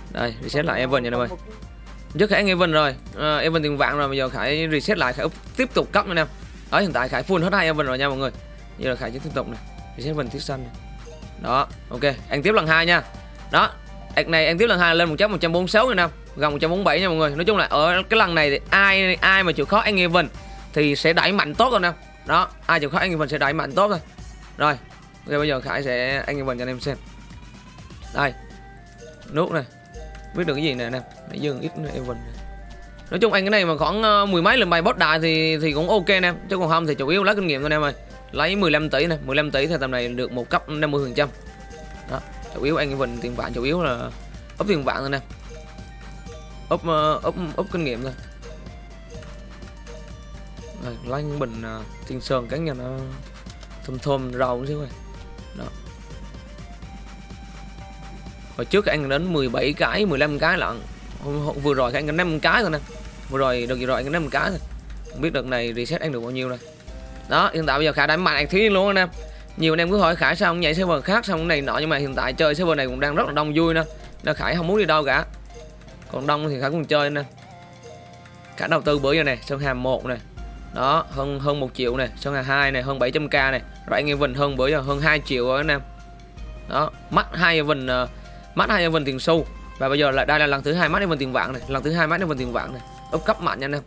Đây reset lại event nha em ơi. Trước Khải event rồi, event tiền vàng rồi, bây giờ Khải reset lại, Khải tiếp tục cấp nữa nè. Ở hiện tại Khải full hết 2 event rồi nha mọi người. Giờ là Khải chỉ tiếp tục này, reset event thiết xanh này. Đó, ok, ăn tiếp lần 2 nha. Đó, này ăn tiếp lần 2 lên 146 rồi nè, gần 147 nha mọi người. Nói chung là ở cái lần này thì ai mà chịu khó ăn event thì sẽ đẩy mạnh tốt rồi nè. Đó, ai chịu khó ăn event sẽ đẩy mạnh tốt thôi. Rồi, ok, bây giờ Khải sẽ ăn event cho anh em xem. Đây, nút này, biết được cái gì nè anh em, nãy dừng ít event. Nói chung anh cái này mà khoảng mười mấy lần bài boss đại thì cũng ok nè, chứ còn không thì chủ yếu lấy kinh nghiệm thôi anh em ơi. Lấy 15 tỷ này, 15 tỷ thì tầm này được một cấp 50%. Đó, chủ yếu anh event tiền vạn chủ yếu là úp tiền vạn thôi nè. Úp kinh nghiệm thôi. Rồi, lấy những bình thiên sơn cắn cho nó thơm rau xíu rồi. Đó. Hồi trước anh đến 17 cái, 15 cái lận. Vừa rồi anh có 5 cái thôi nè. Vừa rồi được gì rồi anh có 5 cái thôi. Không biết đợt này reset anh được bao nhiêu rồi. Đó, hiện tại bây giờ Khải đã mạnh anh thí luôn anh em. Nhiều anh em cứ hỏi Khải sao không nhảy server khác, sao không này nọ, nhưng mà hiện tại chơi server này cũng đang rất là đông vui nè. Nên Khải không muốn đi đâu cả. Còn đông thì Khải cũng chơi nè. Khải đầu tư bữa giờ này, Sơn Hàm 1 này. Đó, hơn 1 triệu này, Sơn Hà 2 này, hơn 700k này. Rồi anh event hơn bữa giờ hơn 2 triệu rồi anh em. Đó, mắt 2 event tiền xu. Và bây giờ lại đây là lần thứ 2 mắt event tiền vàng này, lần thứ 2 mắt event tiền vàng này. Úp cấp mạnh nha anh em.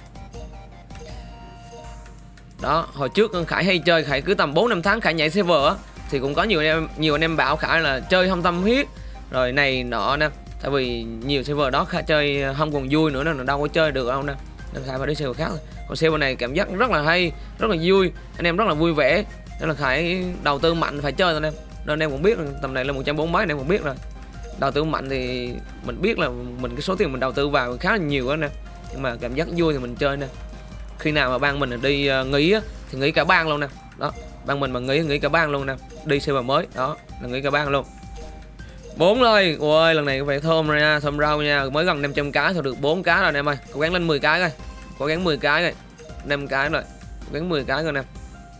Đó, hồi trước Khải hay chơi, Khải cứ tầm 4-5 tháng Khải nhảy server á thì cũng có nhiều anh em bảo Khải là chơi không tâm huyết rồi này nọ nè. Tại vì nhiều server đó Khải chơi không còn vui nữa nên đâu có chơi được đâu nè. Nên Khải phải đi server khác thôi. Còn server này cảm giác rất là hay, rất là vui, anh em rất là vui vẻ. Nên là Khải đầu tư mạnh phải chơi thôi anh em. Nên anh em cũng biết tầm này là 140 mấy anh em cũng biết rồi. Đầu tư mạnh thì mình biết là mình cái số tiền mình đầu tư vào khá là nhiều đó nè. Nhưng mà cảm giác vui thì mình chơi nè. Khi nào mà ban mình đi nghỉ á, thì nghỉ cả bang luôn nè. Đó, ban mình mà nghỉ cả bang luôn nè. Đi server mới, đó, là nghỉ cả bang luôn. 4 rồi, ôi lần này có vẻ thơm rồi nha, thơm rau nha. Mới gần 500 cái thôi, được 4 cái rồi anh em ơi. Cố gắng lên 10 cái coi. Cố gắng 10 cái rồi. 5 cái rồi. Cố gắng 10 cái rồi nè.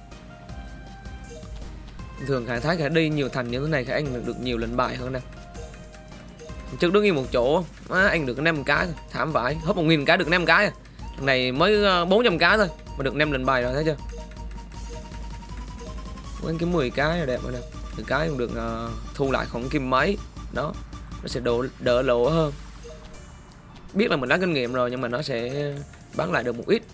Thường Khải thấy Khải đi nhiều thành như thế này Khải anh được nhiều lệnh bài hơn nè. Trước đứng yên một chỗ anh được 5 cái thôi. Thảm vãi, hấp 1000 cái được 5 cái à. Lần này mới 400 cái thôi mà được 5 lệnh bài rồi, thấy chưa? Quên cái 10 cái là đẹp rồi nè. 10 cái cũng được thu lại khoảng kim mấy. Đó, nó sẽ đỡ lỗ hơn. Biết là mình đã kinh nghiệm rồi nhưng mà nó sẽ bán lại được một ít.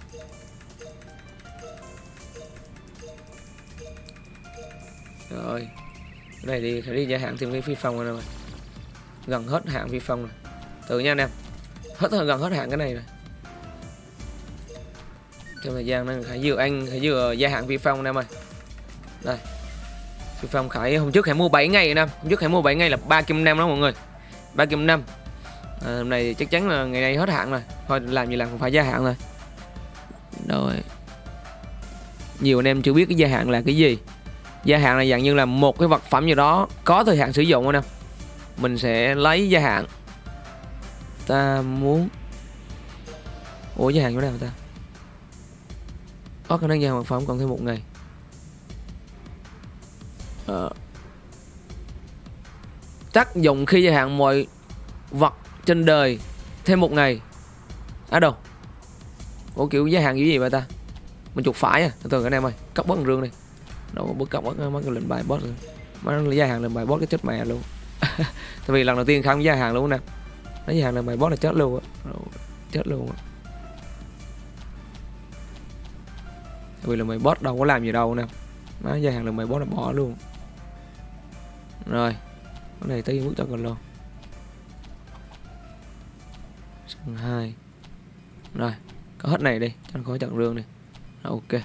Rồi, cái này đi phải đi gia hạn thêm cái phi phong rồi nè. Gần hết hạn phi phong rồi. Từ nha anh em. Gần hết hạn cái này rồi. Trong thời gian này Khải vừa gia hạn phi phong anh em ơi. Đây. Phi phong Khải hôm trước Khải mua 7 ngày nè. Hôm trước Khải mua 7 ngày là 3 kim 5 đó mọi người. 3 kim 5. Hôm nay chắc chắn là ngày nay hết hạn rồi. Thôi làm gì làm cũng phải gia hạn rồi. Rồi. Nhiều anh em chưa biết cái gia hạn là cái gì. Gia hạn là dạng như là một cái vật phẩm gì đó có thời hạn sử dụng nè. Mình sẽ lấy gia hạn. Ta muốn. Ủa gia hạn chỗ nào ta? Có khả năng gia hạn vật phẩm còn thêm 1 ngày. Tác dụng khi gia hạn mọi vật trên đời thêm 1 ngày. Đâu? Ủa kiểu gia hạn gì vậy ta? Mình chuột phải à? Từ từ anh em ơi, cấp bớt rương đi. Đâu có cấp bớt mấy cái lệnh bài boss rồi. Mấy gia hạn lệnh bài boss cái chết mẹ luôn. Tại vì lần đầu tiên không gia hạn luôn nè. Nó gia hạn lệnh bài boss là chết luôn á. Chết luôn á. Tại vì là mày boss đâu có làm gì đâu nè. Nó gia hạn là mày boss là bỏ luôn. Rồi. Cái này tới bước cho còn luôn. 2. Rồi, có hết này đi, cho nó khỏi chặn rương đi. Rồi, ok.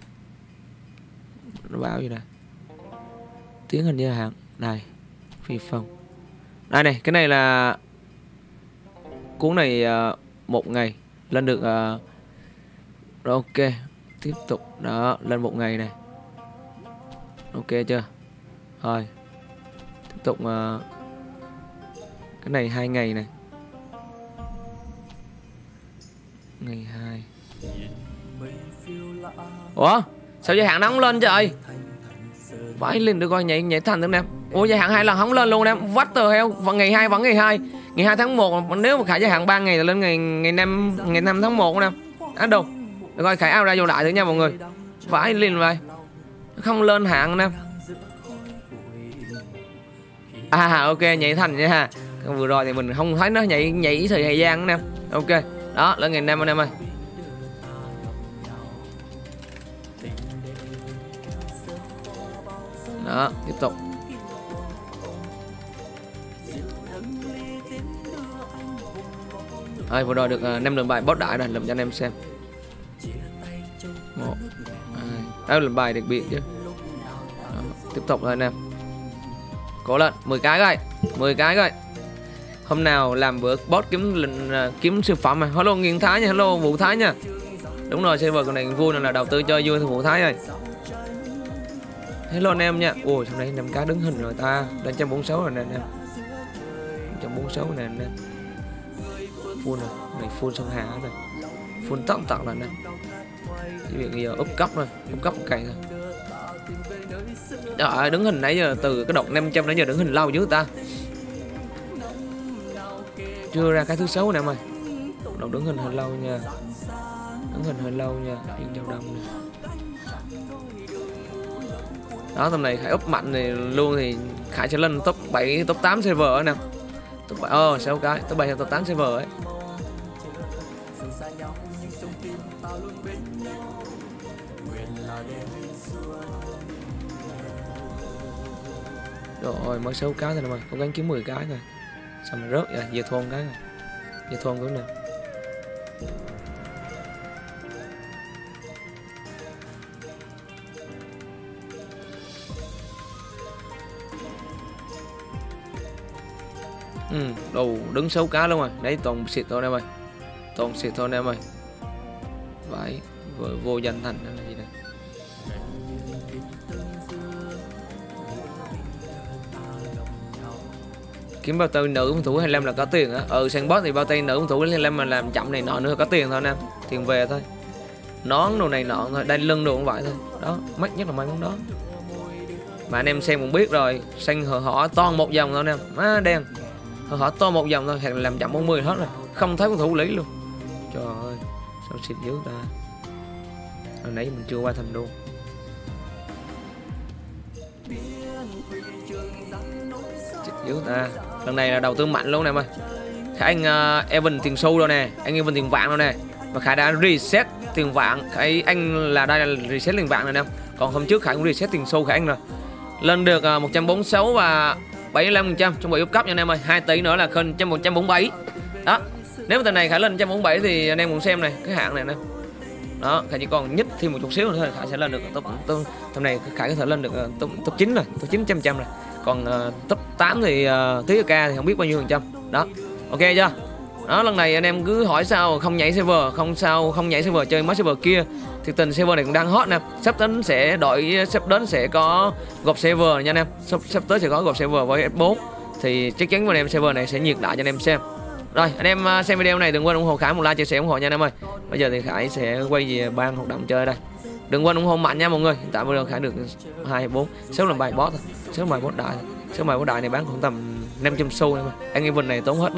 Nó báo gì đây? Tiến hành gia hạn. Này, phi phong. Đây này, cái này là cuốn này 1 ngày lên được rồi, ok. Tiếp tục đó, lên 1 ngày này. Ok chưa? Rồi. Tiếp tục cái này 2 ngày này. Ngày 2. Ủa? Sao gia hạn nó không lên trời? Vãi lên được coi nhảy thành thế em. Ủa gia hạn 2 lần không lên luôn em. What the hell. Vẫn ngày 2 vẫn ngày 2. Ngày 2 tháng 1 nếu mà Khải gia hạn 3 ngày là lên ngày 5 tháng 1 nè. Á đâu. Được rồi Khải out ra vô lại thử nha mọi người. Vãi liền vậy. Không lên hạn nè. Ok nhảy thành nha ha. Vừa rồi thì mình không thấy nó nhảy thời gian nữa nè. Ok. Đó lên ngày 5 anh em ơi. Đó tiếp tục. Vừa rồi được 5 lần bài boss đại rồi, làm cho anh em xem. 1 2 lần bài đặc biệt chứ. Đó, tiếp tục thôi anh em. Cố lên, 10 cái coi. 10 cái coi. Hôm nào làm bữa boss kiếm siêu phẩm mà. Hello Nghiên Thái nha, hello Vũ Thái nha. Đúng rồi, server này vui là đầu tư chơi vui thì Vũ Thái ơi. Hello anh em nha. Ui trong này 5 cái đứng hình rồi ta. Lên 146 rồi nè anh em. 146 nè anh em. Full rồi, này full sông Hà rồi. Full tóc tặng rồi nè. Chỉ việc bây giờ úp cấp thôi, úp cấp một cày thôi. Đó, đứng hình nãy giờ từ cái độc 500 nãy giờ đứng hình lâu dữ ta. Chưa ra cái thứ 6 nè mày. Độc đứng hình hơi lâu nha. Đứng hình hơi lâu nha, nhưng châu đông nè. Đó tầm này Khải úp mạnh thì luôn thì Khải sẽ lên top 7, top 8 server nè. Top 7 6 cái, top 7 top 8 server ấy. Rồi mới 6 cái thôi nè mày, cố gắng kiếm 10 cái thôi. Xong rồi rớt vậy, về thôn cái này. Về thôn cái nào. Đồ đứng 6 cá luôn rồi. Đấy toàn xịt thôi em ơi. Toàn xịt thôi em ơi. Vậy vô danh thành là gì đây. Kiếm bao tay nữ phòng thủ 25 là có tiền á. Sang boss thì bao tay nữ phòng thủ 25 mà làm chậm này nọ nữa có tiền thôi nè. Tiền về thôi. Nón đồ này nọ thôi, đai lưng đồ cũng vậy thôi. Đó, mắc nhất là mấy món đó. Mà anh em xem cũng biết rồi, xanh họ toàn một dòng thôi nè. Má đen. Họ to một dòng thôi, hàng làm chậm 40 hết rồi. Không thấy con thủ lý luôn. Trời ơi, sao xịt dữ ta. Hồi nãy mình chưa qua thành đô. Xịt dữ ta. Lần này là đầu tư mạnh luôn nè em ơi. Khải anh Evan tiền xu rồi nè, anh Evan tiền vàng rồi nè. Và Khải đã reset tiền vàng. Khải anh là đây là reset tiền vàng rồi nè. Còn hôm trước Khải cũng reset tiền xu Khải anh rồi. Lên được 146 và 75% trong buổi úp cấp nha anh em ơi. 2 tỷ nữa là kênh 147. Đó. Nếu mà tuần này Khải lên 147 thì anh em cùng xem này, cái hạng này nè. Đó, Khải chỉ còn nhích thêm một chút xíu nữa thôi Khải sẽ lên được top này Khải có thể lên được top 9 rồi, top 900 rồi. Còn top 8 thì tí ca thì không biết bao nhiêu phần trăm. Đó. Ok chưa? Đó, lần này anh em cứ hỏi sao không nhảy server, không nhảy server chơi mất server kia. Thì tình server này cũng đang hot nè. Sắp đến sẽ có gộp server nha anh em. Sắp tới sẽ có gộp server với F4. Thì chắc chắn anh em server này sẽ nhiệt lại cho anh em xem. Rồi, anh em xem video này đừng quên ủng hộ Khải một like, chia sẻ ủng hộ nha anh em ơi. Bây giờ thì Khải sẽ quay về ban hoạt động chơi đây. Đừng quên ủng hộ mạnh nha mọi người. Hiện tại bây giờ Khải được 2 4 6 lần bài boss thôi. 6 bài boss đại. 6 bài boss đại này bán khoảng tầm 500 xu em ơi. Anh Evan này tốn hết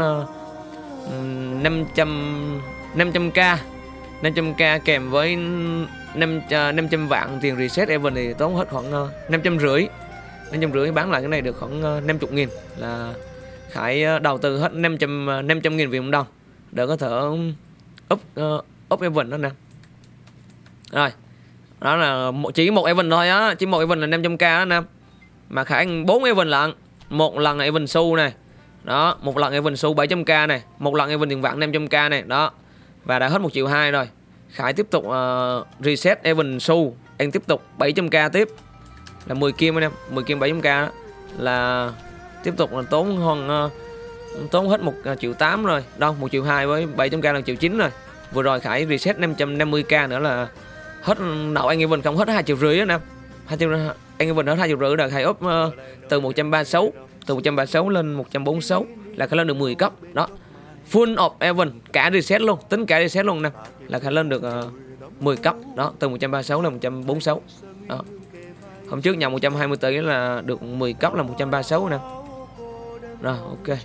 500k 500k kèm với 500 vạn tiền reset Evan thì tốn hết khoảng 550 bán lại cái này được khoảng 50.000 là Khải đầu tư hết 500.000 Việt đồng để có thể up Evan đó nè. Rồi đó là chỉ một Evan thôi á, chỉ một Evan là 500k đó nè, mà Khải ăn 4 Evan lận, một lần Evan xu này. Đó, một lần Evan xu 700k này, một lần Evan tiền vạn 500k này, đó. Và đã hết 1,2 triệu rồi. Khải tiếp tục reset Evan xu, anh tiếp tục 700k tiếp. Là 10 kim anh em, 10 kim 700k đó. Là tiếp tục là tốn hết 1,8 triệu rồi. Đâu, 1,2 triệu với 700k là 1,9 triệu rồi. Vừa rồi Khải reset 550k nữa là hết nậu anh Evan không hết 2,5 triệu đó nè. Anh Evan hết 2,5 triệu rồi, Khải up từ 136 lên 146 là Khải lên được 10 cấp đó. Full of Evan cả reset luôn, tính cả reset luôn nè, là Khải lên được 10 cấp đó, từ 136 lên 146 đó. Hôm trước nhận 120 tỷ là được 10 cấp là 136 nè. Rồi ok.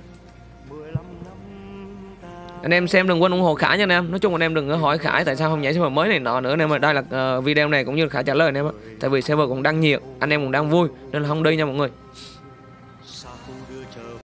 Anh em xem đừng quên ủng hộ Khải nha anh em. Nói chung anh em đừng có hỏi Khải tại sao không nhảy server mới này nọ nữa, nên mà đây là video này cũng như Khải trả lời anh em á. Tại vì server cũng đang nhiều, anh em cũng đang vui nên là không đi nha mọi người.